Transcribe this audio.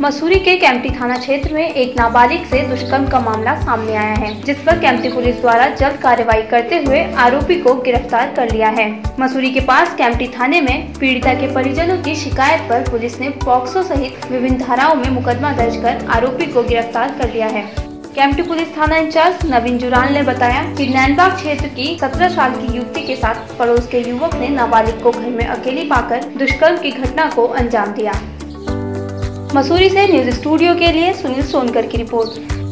मसूरी के कैंपटी थाना क्षेत्र में एक नाबालिग से दुष्कर्म का मामला सामने आया है, जिस पर कैंपटी पुलिस द्वारा जल्द कार्रवाई करते हुए आरोपी को गिरफ्तार कर लिया है। मसूरी के पास कैंपटी थाने में पीड़िता के परिजनों की शिकायत पर पुलिस ने पॉक्सो सहित विभिन्न धाराओं में मुकदमा दर्ज कर आरोपी को गिरफ्तार कर लिया है। कैंपटी पुलिस थाना इंचार्ज नवीन जुरान ने बताया कि नैनबाग क्षेत्र की 17 साल की युवती के साथ पड़ोस के युवक ने नाबालिग को घर में अकेली पाकर दुष्कर्म की घटना को अंजाम दिया। मसूरी से न्यूज स्टूडियो के लिए सुनील सोनकर की रिपोर्ट।